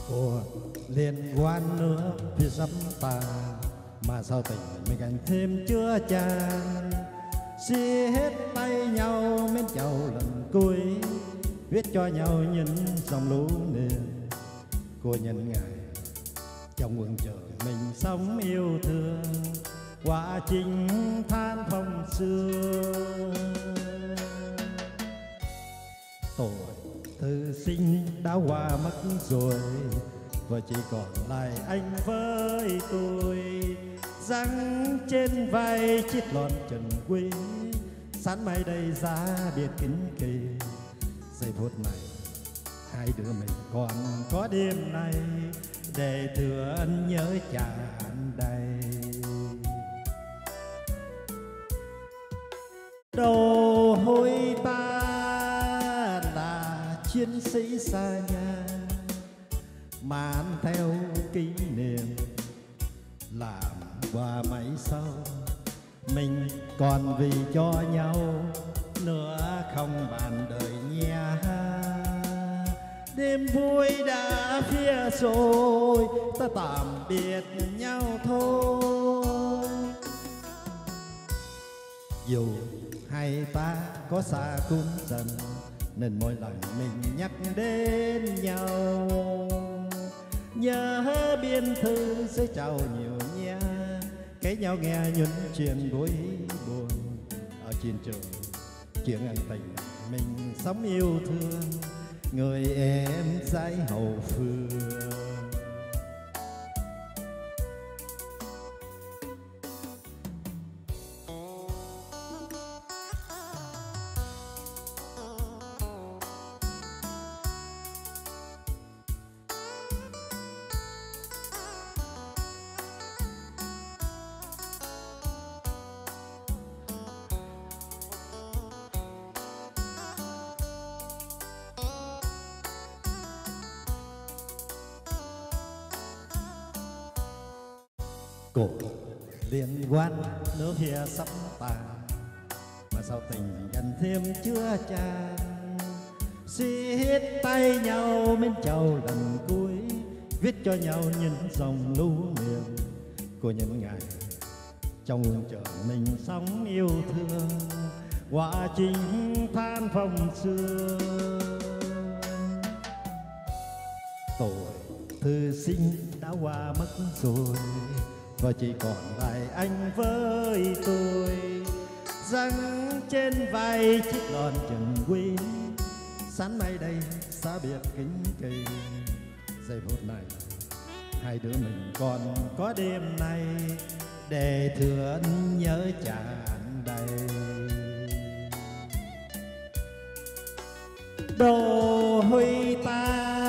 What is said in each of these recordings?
Ủa liên quan nữa phía sắp ta mà sao tình mình càng thêm chưa chan. Siết tay nhau mến chầu lần cuối, viết cho nhau những dòng lưu niệm của nhân ngày trong quân trời mình sống yêu thương quả trình than phong xưa. Tuổi thư sinh đã qua mất rồi và chỉ còn lại anh với tôi, răng trên vai chiếc lon trần quý sán mai đây giá biệt kính kỳ. Giây phút này hai đứa mình còn có đêm nay để thừa ân nhớ tràn đầy. Đầu hôi ta là chiến sĩ xa nhà, mang theo kỷ niệm làm qua mãi sau. Mình còn vì cho nhau nữa không bàn đời nha. Đêm vui đã phía rồi ta tạm biệt nhau thôi. Dù hai ta có xa cũng dần nên mỗi lần mình nhắc đến nhau, nhớ biên thư sẽ chào nhiều nha, kể nhau nghe những chuyện vui buồn ở trên trường. Chuyện ân tình mình sống yêu thương người em gái hậu phương. Cuộc liên quan nước kia sắp tàn mà sao tình gần thêm chưa chan. Siết tay nhau mến chầu lần cuối, viết cho nhau những dòng lưu niệm của những ngày trong quân trời mình sống yêu thương quả trình than phong xưa. Tuổi thư sinh đã qua mất rồi và chỉ còn lại anh với tôi, răng trên vai chiếc lon trần quý sán mai đây xa biệt kính kỳ. Giây phút này hai đứa mình còn có đêm nay để thừa ân nhớ tràn đầy. Đồ huy ta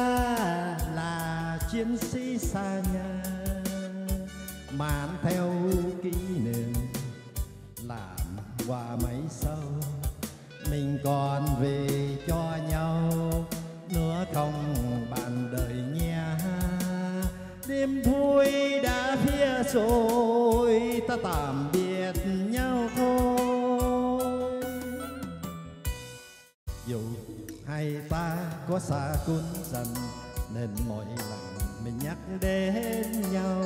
là chiến sĩ xa nhà, mang theo kỷ niệm làm qua mấy sau. Mình còn về cho nhau nữa không bàn đời nha. Đêm vui đã phía rồi ta tạm biệt nhau thôi. Dù hai ta có xa cũng dần nên mỗi lần mình nhắc đến nhau,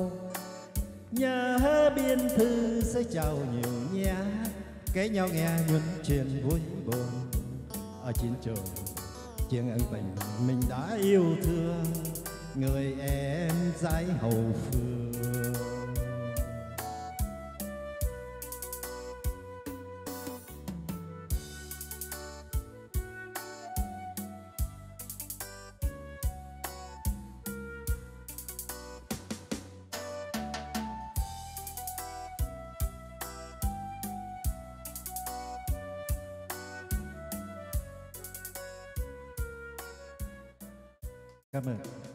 nhớ biên thư sẽ chào nhiều nhé, kể nhau nghe những chuyện vui buồn ở chiến trường. Chuyện ân tình mình đã yêu thương người em gái hậu phương. Cảm ơn.